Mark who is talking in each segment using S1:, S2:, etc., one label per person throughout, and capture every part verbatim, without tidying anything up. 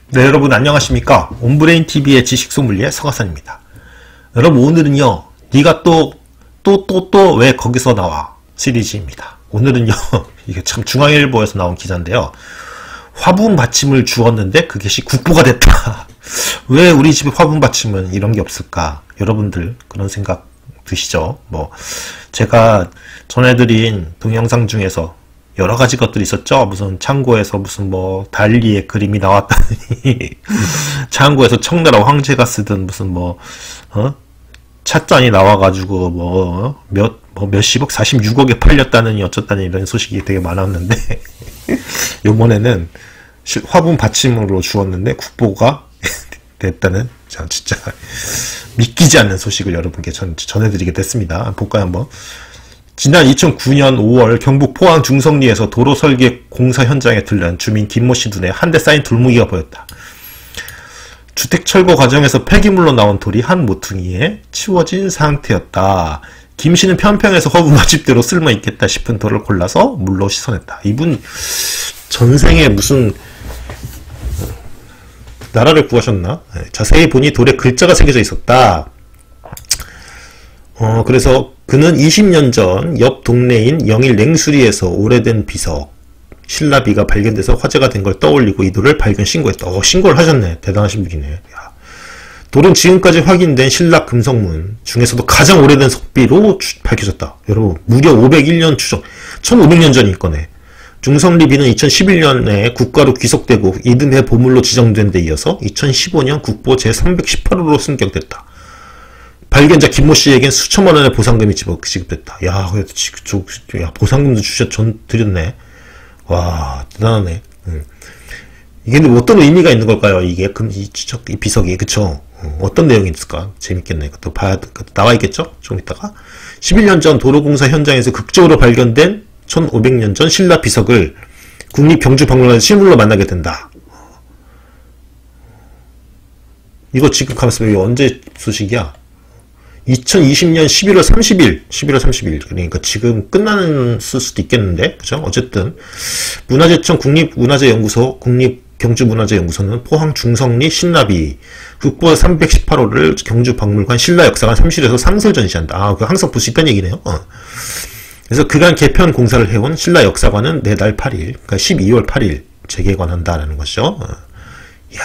S1: 네, 여러분 안녕하십니까? 온브레인티비의 지식소믈리에 서가산입니다. 여러분 오늘은요, 네가 또 또 또 또 왜 거기서 나와 시리즈입니다. 오늘은요, 이게 참 중앙일보에서 나온 기사인데요, 화분 받침을 주었는데 그것이 국보가 됐다. 왜 우리 집에 화분 받침은 이런 게 없을까? 여러분들 그런 생각 드시죠? 뭐 제가 전해드린 동영상 중에서 여러 가지 것들이 있었죠. 무슨 창고에서 무슨 뭐 달리의 그림이 나왔다니 창고에서 청나라 황제가 쓰던 무슨 뭐 어? 찻잔이 나와가지고 뭐 몇 뭐 몇십억 사십육억에 팔렸다느니 어쩌다니 이런 소식이 되게 많았는데 요번에는 화분 받침으로 주었는데 국보가 됐다는 진짜 믿기지 않는 소식을 여러분께 전, 전해드리게 됐습니다. 볼까요 한번? 지난 이천구 년 오월 경북 포항 중성리에서 도로 설계 공사 현장에 들른 주민 김모 씨 눈에 한 대 쌓인 돌무기가 보였다. 주택 철거 과정에서 폐기물로 나온 돌이 한 모퉁이에 치워진 상태였다. 김 씨는 편평해서 화분 받침대로 쓸모 있겠다 싶은 돌을 골라서 물로 씻어냈다. 이분 전생에 무슨 나라를 구하셨나? 자세히 보니 돌에 글자가 새겨져 있었다. 어, 그래서 그는 이십 년 전 옆 동네인 영일 냉수리에서 오래된 비석, 신라비가 발견돼서 화제가 된 걸 떠올리고 이 돌을 발견 신고했다. 어, 신고를 하셨네. 대단하신 분이네. 야. 돌은 지금까지 확인된 신라 금성문 중에서도 가장 오래된 석비로 주, 밝혀졌다. 여러분, 무려 오백일 년 추정, 천오백 년 전일 거네. 중성리비는 이천십일 년에 국가로 귀속되고 이듬해 보물로 지정된 데 이어서 이천십오 년 국보 제삼백십팔 호로 승격됐다. 발견자 김모 씨에겐 수천만 원의 보상금이 지급됐다. 야, 그래도 저, 야, 보상금도 주셨, 전 드렸네. 와, 대단하네. 음. 이게 근데 어떤 의미가 있는 걸까요? 이게 금, 이, 저, 이 비석이, 그쵸? 어, 어떤 내용이 있을까? 재밌겠네. 이것도 봐야, 나와 있겠죠? 좀 이따가. 십일 년 전 도로공사 현장에서 극적으로 발견된 천오백 년 전 신라 비석을 국립경주박물관에서 실물로 만나게 된다. 이거 지금 가만있어. 이거 언제 소식이야? 이천이십 년 십일월 삼십일, 십일월 삼십일. 그러니까 지금 끝나는 수도 있겠는데, 그죠? 어쨌든 문화재청 국립문화재연구소, 국립경주문화재연구소는 포항 중성리 신라비 국보 삼백십팔 호를 경주박물관 신라역사관 삼실에서 상설 전시한다. 아, 그 항상 볼 수 있다는 얘기네요. 어. 그래서 그간 개편 공사를 해온 신라역사관은 내달 팔 일, 그러니까 십이월 팔 일 재개관한다라는 것이죠. 어. 이야,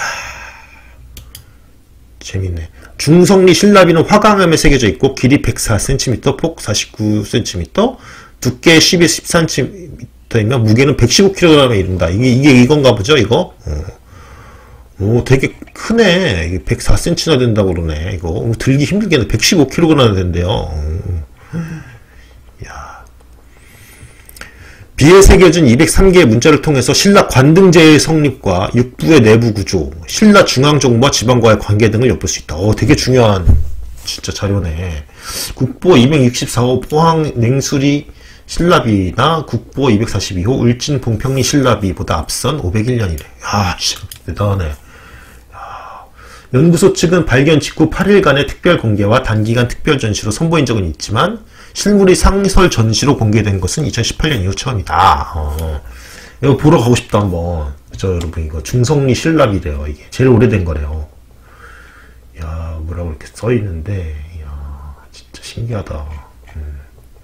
S1: 재밌네. 중성리 신라비는 화강암에 새겨져 있고 길이 백사 센티미터, 폭 사십구 센티미터, 두께 십이, 십삼 센티미터이며 무게는 백십오 킬로그램에 이른다. 이게 이게 이건가 보죠, 이거? 어. 오, 되게 크네. 이게 백사 센티미터나 된다고 그러네. 이거 오, 들기 힘들겠네. 백십오 킬로그램나 된대요. 어. 야. 비에 새겨진 이백삼 개의 문자를 통해서 신라 관등제의 성립과 육부의 내부 구조, 신라 중앙정부와 지방과의 관계 등을 엿볼 수 있다. 어, 되게 중요한 진짜 자료네. 국보 이백육십사 호 포항 냉수리 신라비나 국보 이백사십이 호 울진 봉평리 신라비보다 앞선 오백일 년이래. 야, 진짜 대단하네. 야. 연구소 측은 발견 직후 팔 일간의 특별 공개와 단기간 특별 전시로 선보인 적은 있지만 실물이 상설 전시로 공개된 것은 이천십팔 년 이후 처음이다. 어. 이거 보러 가고 싶다 한번. 그죠 여러분, 이거 중성리 신라비래요. 이게 제일 오래된 거래요. 야, 뭐라고 이렇게 써있는데, 야, 진짜 신기하다. 음.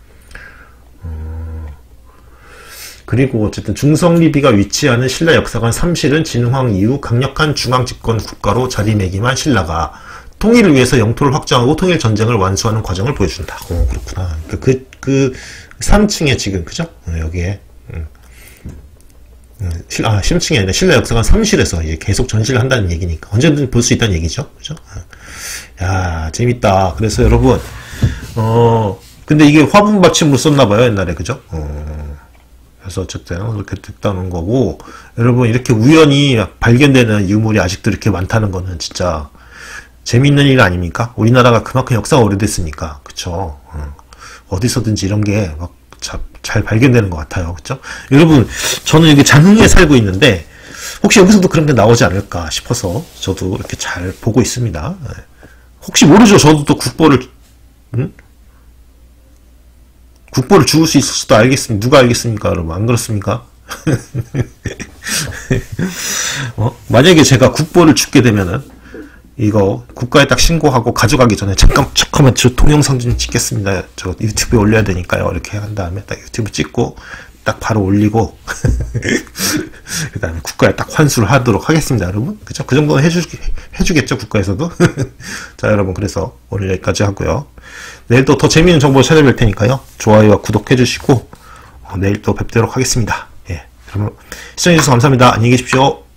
S1: 어. 그리고 어쨌든 중성리비가 위치하는 신라 역사관 삼실은 진흥왕 이후 강력한 중앙집권 국가로 자리매김한 신라가 통일을 위해서 영토를 확장하고 통일 전쟁을 완수하는 과정을 보여준다. 오, 그렇구나. 그, 그, 삼 층에 지금, 그죠? 여기에, 음. 아, 삼 층이 아니라 신라 역사관 삼실에서 계속 전시를 한다는 얘기니까. 언제든 볼 수 있다는 얘기죠. 그죠? 야, 재밌다. 그래서 여러분, 어, 근데 이게 화분 받침으로 썼나봐요, 옛날에. 그죠? 어, 그래서 어쨌든 그렇게 됐다는 거고, 여러분, 이렇게 우연히 발견되는 유물이 아직도 이렇게 많다는 거는 진짜, 재미있는 일 아닙니까? 우리나라가 그만큼 역사가 오래됐으니까. 그쵸? 어. 어디서든지 이런 게 막 잘 발견되는 것 같아요. 그쵸? 여러분, 저는 여기 장흥에 살고 있는데, 혹시 여기서도 그런 게 나오지 않을까 싶어서, 저도 이렇게 잘 보고 있습니다. 혹시 모르죠? 저도 또 국보를, 응? 국보를 주울 수 있을 수도 알겠습니다. 누가 알겠습니까? 여러분, 안 그렇습니까? 어? 만약에 제가 국보를 죽게 되면은 이거 국가에 딱 신고하고 가져가기 전에 잠깐 잠깐만 저 동영상 좀 찍겠습니다. 저 유튜브에 올려야 되니까요. 이렇게 한 다음에 딱 유튜브 찍고 딱 바로 올리고 그 다음에 국가에 딱 환수를 하도록 하겠습니다, 여러분. 그죠? 그 정도는 해주, 해주겠죠, 국가에서도. 자, 여러분, 그래서 오늘 여기까지 하고요. 내일 또 더 재미있는 정보 찾아뵐 테니까요. 좋아요와 구독해주시고 어, 내일 또 뵙도록 하겠습니다. 예, 여러분 시청해주셔서 감사합니다. 안녕히 계십시오.